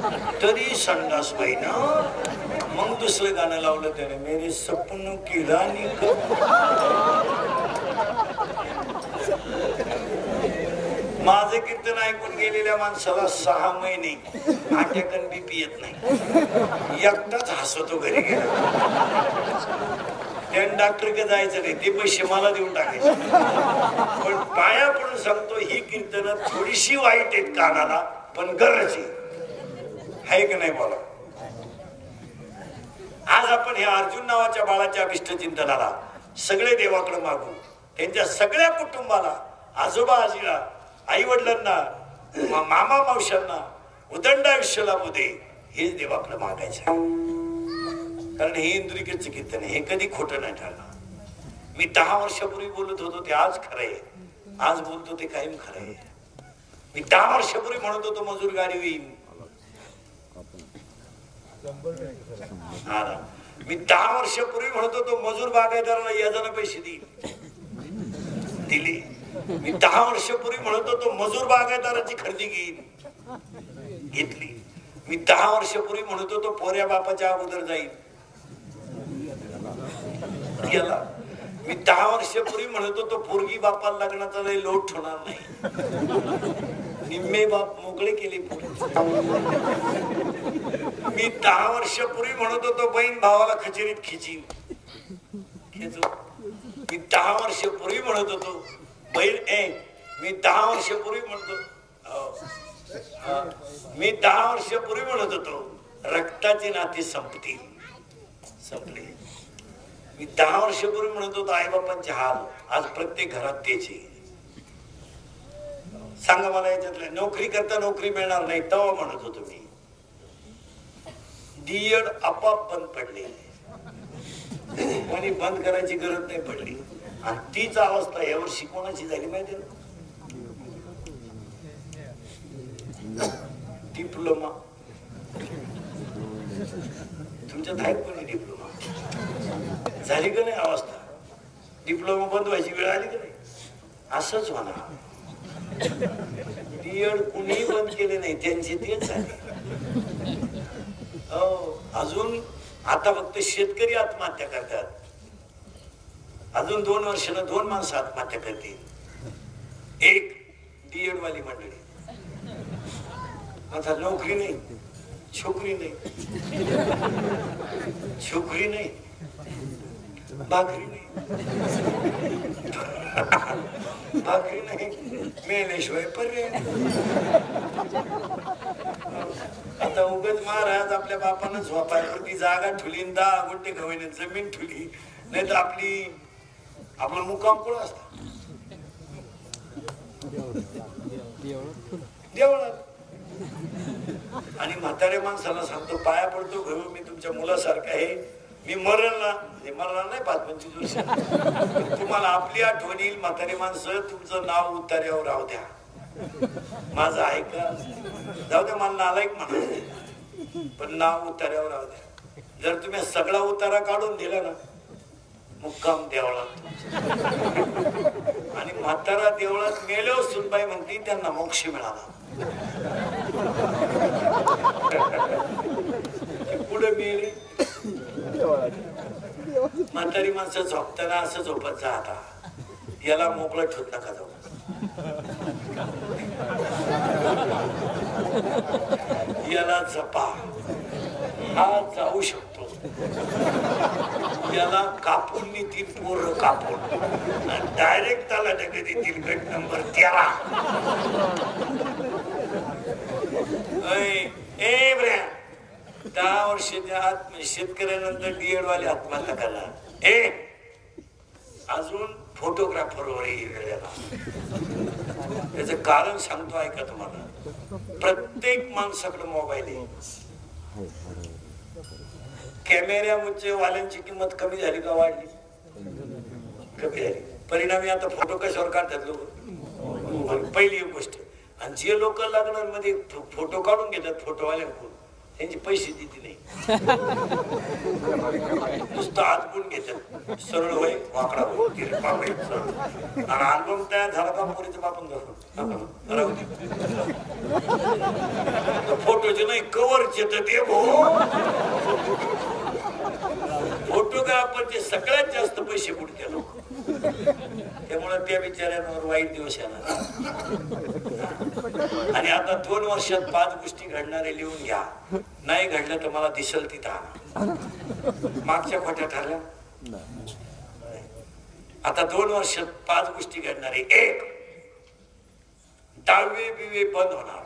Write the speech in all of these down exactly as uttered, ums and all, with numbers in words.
तरी संडास बाई ना. मग दुसरं गाणं लावलं त्याने, मेरे सपनों की रानी का. माझं कीर्तन ऐकून गेलेल्या माणसाला सहा महिने आट्याकन बीपी येत नाही, एकटाच हसतो घरी गेला. त्यानं डॉक्टरकडे जायचं नाही, ते पैसे मला देऊन टाकायचे. पण पाया पडून सांगतो, ही कीर्तन थोडीशी वाईट आहेत कानाला, पण गरज आहे की नाही बोला. आज आपण ह्या अर्जुन नावाच्या बाळाच्या अभिष्ट चिंतनाला सगळे देवाकडे मागू. त्यांच्या सगळ्या कुटुंबाला, आजोबा आजीला, आई वडिलांना, मामा मावशांना उदंड आयुष्य लाभू दे, हेच देवाकडे मागायचं. कारण हे इंद्रिकेचं कीर्तन आहे, हे कधी खोटं नाही ठरणार. मी दहा वर्षापूर्वी बोलत होतो ते आज खरं आहे, आज बोलतो ते कायम खरं आहे. मी दहा वर्षापूर्वी म्हणत होतो मजूर गाडी होईल, मी दहा वर्षापूर्वी म्हणत होतो मजूर बागायतदाराला याजाने पैसे देईल, दिले. मी दहा वर्षापूर्वी म्हणत होतो मजूर बागायतदाराची खरेदी घेईल, घेतली. मी दहा वर्षापूर्वी म्हणत होतो पोऱ्या बापाच्या अगोदर जाईल, गेला. मी दहा वर्षापूर्वी म्हणत होतो पोरगी बापाला लग्नाचा लय लोट होणार नाही, निम्मे बाप मोकळे केले. मी दहा वर्षापूर्वी म्हणत होतो बहीण भावाला खचेरीत खिची खेचू. मी दहा वर्षापूर्वी म्हणत होतो बहीण ए मी दहा वर्षापूर्वी म्हणतो मी दहा वर्षापूर्वी म्हणत होतो रक्ताचे नाते संपतील, संपले. मी दहा वर्षापूर्वी म्हणत होतो आई बापांचे हाल, आज प्रत्येक घरात तेच आहे. सांगा मला याच्यातलं, नोकरी करता नोकरी मिळणार नाही तेव्हा म्हणत होतो मी. डीएड आपाप बंद पडले, कोणी बंद करायची गरज नाही पडली. आणि तीच अवस्था यावर्षी कोणाची झाली माहिती ना, डिप्लोमा. तुमच्यात आहे कोणी डिप्लोमा झाली का नाही अवस्था? डिप्लोमा बंद व्हायची वेळ आली का नाही? असंच होणार. डीएड कुणीही बंद केले नाही, त्यांचे तेच झाले. अजून आता फक्त शेतकरी आत्महत्या करतात, अजून दोन वर्षानं दोन माणसं आत्महत्या करतील. एक डीएड वाली मंडळी, आता नोकरी नाही, छोकरी नाही, छोकरी नाही, भाकरी नाही, भाकरी नाही, मेल्याशिवाय पर्याय. आता उगाच महाराज आपल्या बापानं झोपायवरती जागा ठुली, दहा गुंठे गव्हाने जमीन ठुली, नाही तर आपली आपला मुक्काम कुठं असता? देवळात. आणि म्हाताऱ्या माणसाला सांगतो पाया पडतो घेऊ, मी तुमच्या मुलासारखं आहे, मी मरण ना मरणार नाही पाच पंचवीस वर्ष, तुम्हाला आपली आठवण येईल. म्हातारी माणसं तुमचं नाव उतार्यावर राहू द्या, माझं ऐका, जाऊ द्या मला नालायक म्हणा, पण नाव उतार्यावर राहू द्या. जर तुम्ही सगळा उतारा काढून दिला ना, मुक्काम देवळात. आणि म्हातारा देवळात मेल्यावर सुनबाई म्हणती त्यांना मोक्ष मिळाला. पुढे मेले म्हातारी माणसं झोपताना असं झोपत जा, आता याला मोकळं ठेवत नका जाऊ, याला जपा, हा जाऊ शकतो, याला कापून नेतील पोर कापून, डायरेक्ट त्याला डगे देतील गट नंबर तेरा. ए बऱ्या दहा वर्षाच्या आत शेतकऱ्यानंतर डीएड वाले आत्महत्या करणार. ए अजून फोटोग्राफरवर वेळेला त्याचं कारण सांगतो ऐका तुम्हाला. प्रत्येक माणसाकडे मोबाईल आहे. कॅमेऱ्यामुळे वाल्यांची किंमत कमी झाली का वाढली? कमी झाली. परिणामी आता फोटो कशावर काढतात लोक? पहिली एक गोष्ट. आणि जे लोक लग्नांमध्ये फोटो काढून घेतात फोटोवाल्यांकडून, त्यांचे पैसे देते नाही, नुसतं आजपून घेतात. सरळ होय वाकडा होय तिरपा होय सरळ. आणि अल्बम तयार झाला का पोरीचं बापून राहू दे. फोटोचे नाही कव्हरचे तर ते फोटोग्राफरचे सगळ्यात जास्त पैसे बुडते लोक. त्यामुळे त्या बिचाऱ्यांवर वाईट दिवस येणार. आणि आता दोन वर्षात पाच गोष्टी घडणारे लिहून घ्या. नाही घडलं तर मला दिसल तिथं आणा. मागच्या खोट्या ठरल्या. आता दोन वर्षात पाच गोष्टी घडणारे. एक, दहावे बिवे बंद होणार.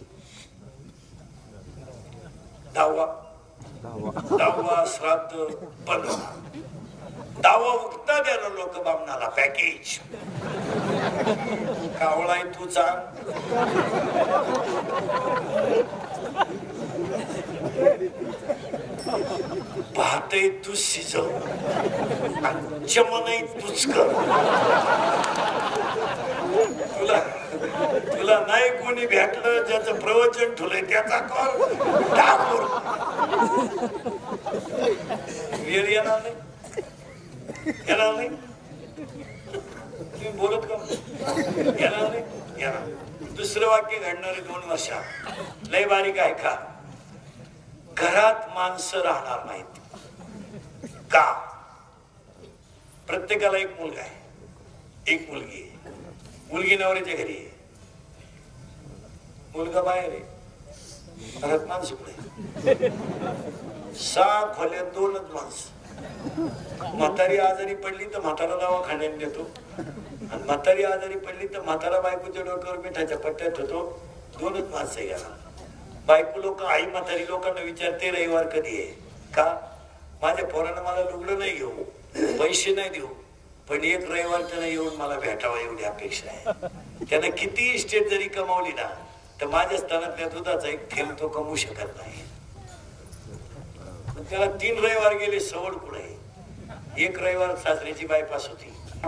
दहावा दहावा श्राद्ध बंद होणार. दहावा उगता द्यायला लोक बामणाला पॅकेज. कावळाय तुझा पाहतय तू शिजव चमनही तूच कर. तुला तुला नाही कोणी भेटलं ज्याचं प्रवचन ठुलंय त्याचा कर टाकूर. वेळ येणार नाही, येणार नाही. तुम्ही बोलत का? येणार नाही, येणार. दुसरं वाक्य घडणारे दोन वर्षात लय बारीक आहे का? घरात माणसं राहणार नाहीत. का? प्रत्येकाला एक मुलगा आहे, एक मुलगी आहे. मुलगी नवऱ्याच्या घरी आहे, मुलगा बाहेर आहे. घरात माणसं पुढे सहा खोल्यात दोनच माणसं. म्हातारी आजारी पडली तर म्हातारा दवाखान्यात देतो, आणि म्हातारी आजारी पडली तर म्हातारा बायकोच्या डोक्यावर मिठाच्या पट्ट्यात होतो. दोनच माणसं आहे घरात. बायको लोक आई म्हातारी लोकांना विचारते रविवार कधी आहे. का? माझ्या पोरानं मला लुगडं नाही घेऊ, पैसे नाही देऊ, पण एक रविवार त्यानं येऊन मला भेटावा एवढी अपेक्षा आहे. त्यानं किती इस्टेट जरी कमावली ना तर माझ्या स्थानातल्या दुधाचा एक थेंब तो कमवू शकत नाही. त्याला तीन रविवार गेले सवड पुढे. एक रविवार सासऱ्याची बायपास होती,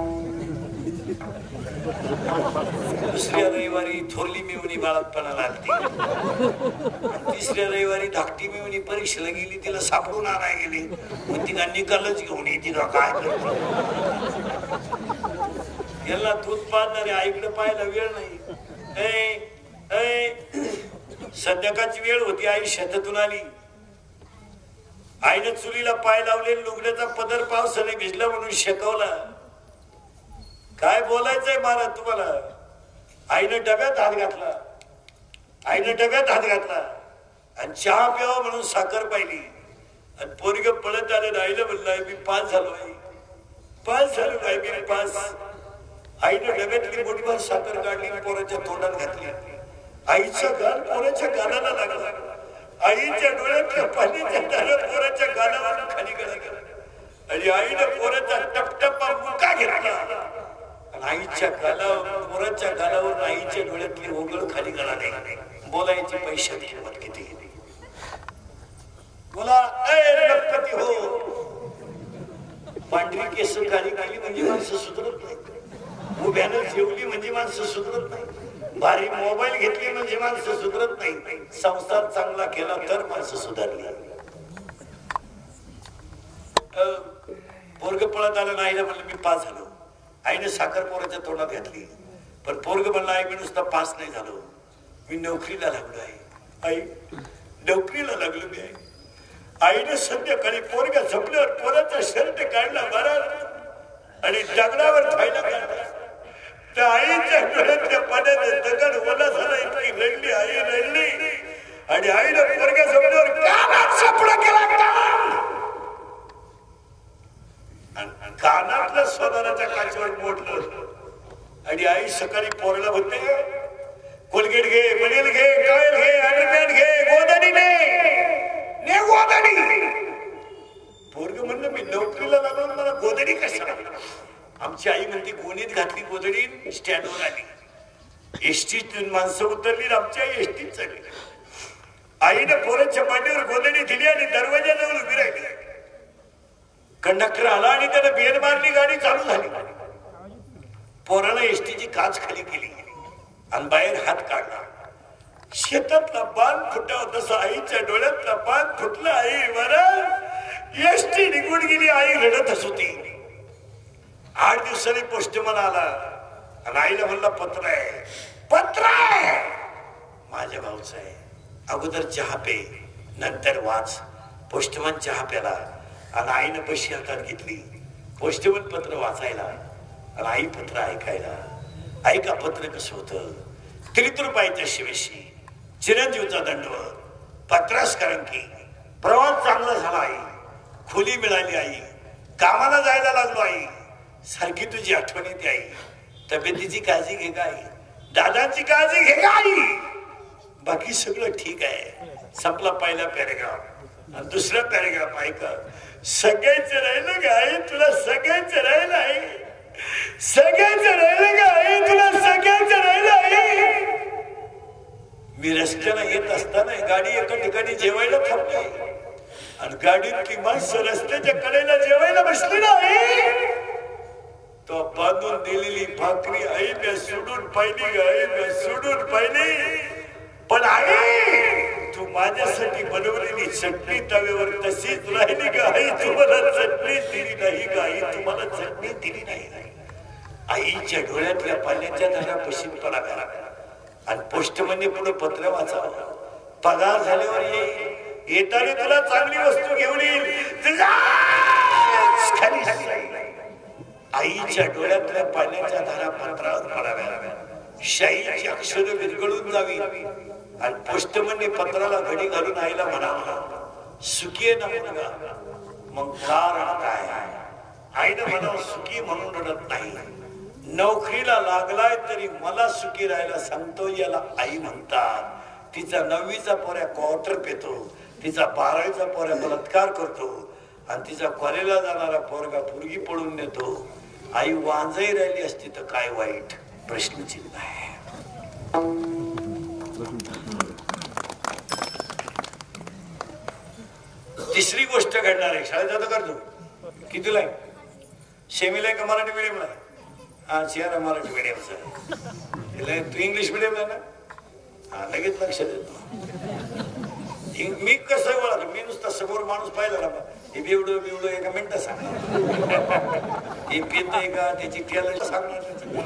दुसऱ्या रविवारी थोरली मिळवणी बाळातपणा लागली, तिसऱ्या रविवारी धाकटी मिळवणी परीक्षेला गेली, तिला सापडून आणाय गेली. मग तिला निकालच घेऊन येते का काय करते. याला दूध पाजणारे आईकडे पाहायला वेळ नाही. संध्याकाळची वेळ होती, आई शेतातून आली. आईनं चुलीला पाय लावले, लुगड्याचा पदर पावसाने भिजला म्हणून शेकवला. काय बोलायचंय मला तुम्हाला? आईनं डब्यात हात घातला, आईनं डब्यात हात घातला आणि चहा प्यावा म्हणून साखर पाहिली. आणि पोरग पळत आलं, आईला म्हणलं मी पास झालो आहे, पास झालो आहे मी पास. आईनं डब्यातली मोठीभर साखर काढली, पोराच्या तोंडात घातली. आईचा गाल पोराच्या गालाला लागला. आईच्या डोळ्यातल्या पाण्याच्या धारा पोराच्या गालावर खाली गेला आणि आईनं पोराचा टपटपा मुका घेतला आणि आईच्या गालावर पोराच्या गालावर आईच्या डोळ्यातली ओघळ खाली गेला नाही. बोलायची पैशाची किंमत किती बोला. लखपती हो, पांढरी केस काळी केली म्हणजे माणसं सुधरत नाही. उभ्यानं जेवली म्हणजे माणसं सुधरत नाही. भारी मोबाईल घेतली म्हणजे माणसं सुधरत नाही. संसार चांगला केला तर माणसं सुधारली. पोरग पळत आलं, आईला म्हणलं मी पास झालो. आईने साखर पोराच्या तोंडात घातली, पण पोरग म्हणलं आई मी नुसता पास नाही झालो, मी नोकरीला लागलो आहे. आई नोकरीला लागलो मी आहे. आईने संध्याकाळी पोरगा झोपल्यावर पोराचा शर्ट काढला बारात आणि दगडावर खायला काढला. त्या आईच्या डोळ्यातल्या पाण्याने दगड ओला झाला, इतकी रडली आई, रडली. आणि आईने पोरग्या झोपल्यावर कानात सापडा केला. कानातलं स्वतःच्या काचेवर मोडलं आणि आई सकाळी पोरला म्हणते कोलगेट घे, बनेल घे, टायल घे, अंडरपॅन्ट घे, गोधडी ने गोधडी. पोरग म्हणलं मी नोकरीला लागलो, मला गोधडी कशाला? आमची आई म्हणते गोणीत घातली गोधडी, स्टँडवर आली. एसटीतून माणसं उतरली, आमची आई एसटीत चढली. आईने पोराच्या मांडीवर गोधडी दिली आणि दरवाजाजवळ उभी राहिली. कंडक्टर आला आणि त्याने बेल मारली, गाडी चालू झाली. पोरानं एसटीची काच खाली केली आणि बाहेर हात काढला. शेतातला बाण फुटाव तसा आईच्या डोळ्यातला बाण फुटला. आई बरं एसटी निघून गेली. आई रडतच होती. आठ दिवसांनी पोस्टमन आला आणि आईला म्हणला पत्र आहे. पत्र आहे माझ्या भाऊचं आहे. अगोदर चहा पे नंतर वाच. पोस्टमन चहा प्याला आणि आईनं पैशी हातात घेतली. पोस्टमन पत्र वाचायला आणि आई पत्र ऐकायला. ऐका पत्र कसं होतं. त्रितृपाईच्या शिवेशी चिरंजीवचा दंडवत. पत्रास करंकी. प्रवास चांगला झाला आई. खोली मिळाली आई. कामाला जायला लागलो आई. सारखी तुझी आठवण येते आई. तब्येतीची काळजी घे का आई. दादांची काळजी घे का आई. बाकी सगळं ठीक आहे. संपला पहिला पॅरेग्राफ आणि दुसरा पॅरेग्राफ ऐका. सगळ्यांचं राहिलं का आई तुला. सगळ्यांचं राहिलं आहे. सगळ्यांचं राहिलं का आई तुला. सगळ्यांचं राहिलं आहे. मी रस्त्याला येत असताना गाडी एका ठिकाणी जेवायला थांबली आणि गाडीतली माणसं रस्त्याच्या कडेला जेवायला बसली नाही. तो बांधून दिलेली भाकरी आई मी सोडून पाहिली. आई मी सोडून पाहिली. पण आई तू माझ्यासाठी बनवलेली चटणी तव्यावर तशीच राहिली का आई. तुम्हाला चटणी दिली नाही का आई. तुम्हाला चटणी दिली नाही. आईच्या डोळ्यातल्या पाण्याच्या धारा पशीत पडाव्या आणि पोस्टमनने पुढे पत्र वाचावं. पगार झाल्यावर येईल. येताना तुला चांगली वस्तू घेऊन येईल. आईच्या डोळ्यातल्या पाण्याच्या धारा पत्रावर पडाव्या. शाईची अक्षर विरघळून जावी आणि पोस्टमनने पत्राला घडी घालून आईला म्हणावं सुखी आहे ना मुलगा. मग का रडताय. आईनं म्हणावं सुखी म्हणून रडत नाही. नोकरीला लागलाय तरी मला सुखी राहायला सांगतो याला आई म्हणतात. तिचा नववीचा पोऱ्या क्वार्टर पेतो. तिचा बारावीचा पोऱ्या बलात्कार करतो आणि तिचा कॉलेजला जाणारा पोरगा पोरगी पळून नेतो. आई वांजही राहिली असती तर काय वाईट. प्रश्नचिन्ह आहे. तिसरी गोष्ट घडणार आहे. शाळेत जातो करतो. कितीला आहे. सेमीला आहे का मराठी मिडियमला आहे. हा शेअर मराठी मिडियमचा. तू इंग्लिश मिडियमला आहे ना. हा लगेच लक्ष देतो. मी कसं ओळख. मी नुसता समोर माणूस पाहिला ना हे बिवडं बिवडं एका मिनिटात सांगणार. हे पितय का त्याची त्याला सांगणार.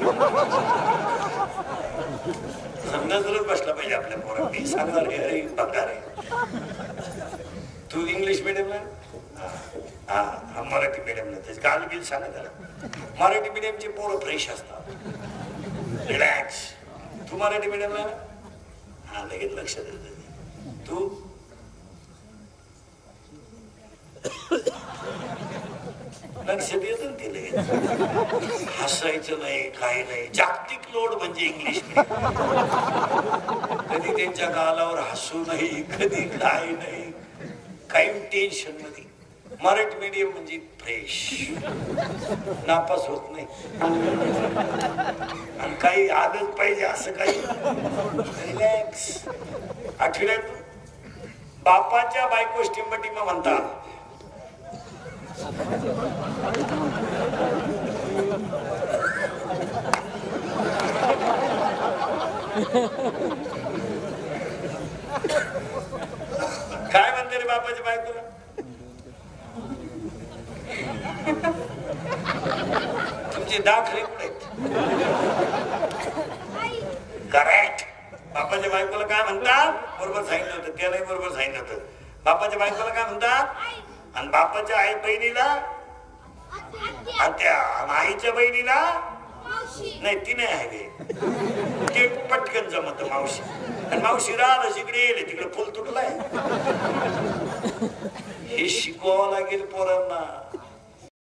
समजाच बसला पाहिजे आपल्या पोरांनी. सांगणार हे अरे पगार आहे. तू इंग्लिश मिडियमला हा हा मराठी मिडियमला. त्याची काल बिल सांगा त्याला. मराठी मिडियमचे पोरं फ्रेश असतात. रिलॅक्स. तू मराठी मिडियमला हा लगेच लक्ष देत. तू लक्ष देत ते लगेच. हसायचं नाही काही नाही. जागतिक लोड म्हणजे इंग्लिश. कधी त्यांच्या गालावर हसू नाही. कधी काही नाही. काही टेन्शन मध्ये. मराठी मीडियम म्हणजे फ्रेश. नापास होत नाही आणि काही आलंच पाहिजे असं काही. रिलॅक्स. आठवड्यात बापाच्या बायको टिंबटिंब म्हणतात. काय म्हणते रे बापाच्या बायकोला. तुमचे दाखले कुठे करेक्ट. बापाच्या बायकोला काय म्हणतात. बरोबर सांगितलं होतं. त्यालाही बरोबर सांगितलं होतं. बापाच्या बायकोला काय म्हणतात. आणि बापाच्या आई बहिणीला आत्या. आईच्या बहिणीला नाही. ती नाही आहे ते पटकन जमत मावशी. आणि मावशी राहिलं जिकडे येईल तिकडे फुल तुटलाय. हे शिकवावं लागेल पोरांना.